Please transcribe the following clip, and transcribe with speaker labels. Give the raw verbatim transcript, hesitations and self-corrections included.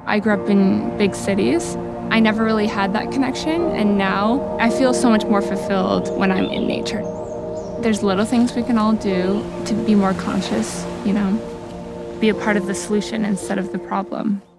Speaker 1: I grew up in big cities. I never really had that connection, and now I feel so much more fulfilled when I'm in nature. There's little things we can all do to be more conscious, you know, be a part of the solution instead of the problem.